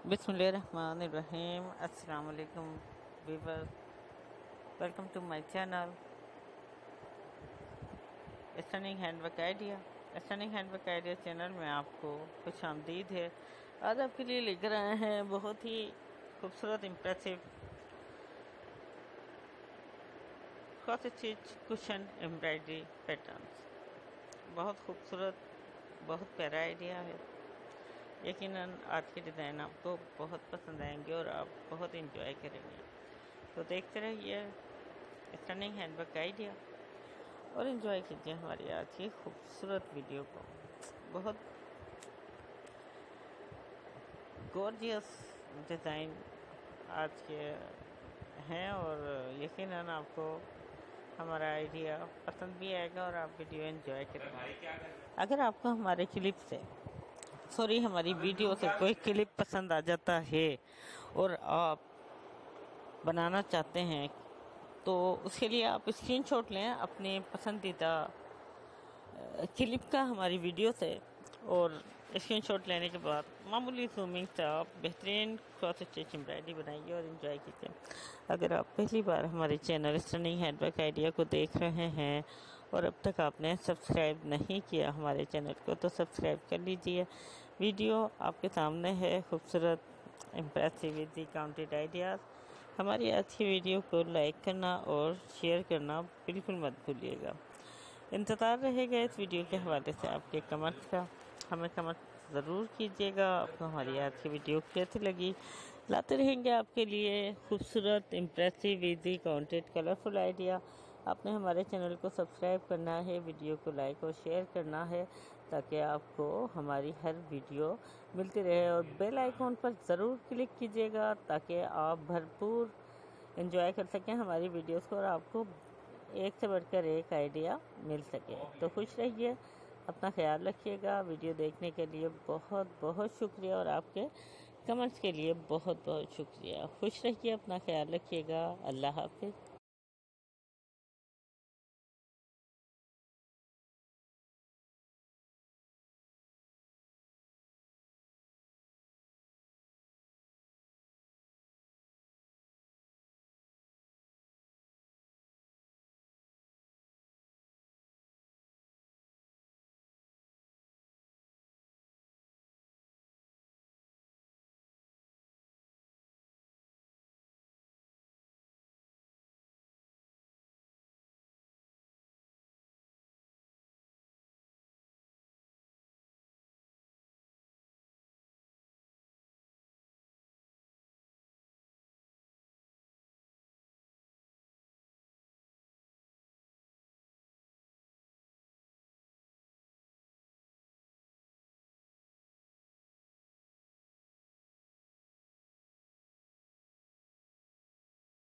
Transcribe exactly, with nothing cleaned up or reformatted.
बिस्मिल्लाहिर्रहमानिर्रहीम। अस्सलाम वालेकुम viewers, welcome to my channel stunning handwork idea. Stunning handwork idea channel में आपको खुश आमदीद है। आज आपके लिए लेकर आए हैं बहुत ही खूबसूरत impressive cross stitch cushion embroidery patterns. बहुत खूबसूरत, बहुत प्यारा आइडिया है। यकीनन आज के डिज़ाइन आपको बहुत पसंद आएंगे और आप बहुत इंजॉय करेंगे। तो देखते रहिए स्टनिंग हैंडवर्क आइडिया और इंजॉय कीजिए हमारी आज की खूबसूरत वीडियो को। बहुत गॉर्जियस डिज़ाइन आज के हैं और यकीनन आपको हमारा आइडिया पसंद भी आएगा और आप वीडियो एंजॉय करेंगे। अगर आपको हमारे क्लिप से सॉरी हमारी वीडियो से कोई क्लिप पसंद आ जाता है और आप बनाना चाहते हैं तो उसके लिए आप स्क्रीनशॉट लें अपने पसंदीदा क्लिप का हमारी वीडियो से, और स्क्रीनशॉट लेने के बाद मामूली जूमिंग से आप बेहतरीन क्रॉस स्टिच एम्ब्रॉयडरी बनाइए और एंजॉय कीजिए। अगर आप पहली बार हमारे चैनल स्टनिंग हैंडवर्क आइडिया को देख रहे हैं और अब तक आपने सब्सक्राइब नहीं किया हमारे चैनल को तो सब्सक्राइब कर लीजिए। वीडियो आपके सामने है, खूबसूरत इम्प्रेसिव इजी काउंटेड आइडियाज़। हमारी आज की वीडियो को लाइक करना और शेयर करना बिल्कुल मत भूलिएगा। इंतज़ार रहेगा इस वीडियो के हवाले से आपके कमेंट्स का। हमें कमेंट ज़रूर कीजिएगा आपको हमारी आज की वीडियो कैसी लगी। लाते रहेंगे आपके लिए खूबसूरत impressive easy counted colourful idea. आपने हमारे चैनल को सब्सक्राइब करना है, वीडियो को लाइक और शेयर करना है ताकि आपको हमारी हर वीडियो मिलती रहे, और बेल आइकॉन पर ज़रूर क्लिक कीजिएगा ताकि आप भरपूर एंजॉय कर सकें हमारी वीडियोस को और आपको एक से बढ़कर एक आइडिया मिल सके। तो खुश रहिए, अपना ख्याल रखिएगा। वीडियो देखने के लिए बहुत बहुत शुक्रिया और आपके कमेंट्स के लिए बहुत बहुत शुक्रिया। खुश रहिए, अपना ख्याल रखिएगा। अल्लाह हाफिज़।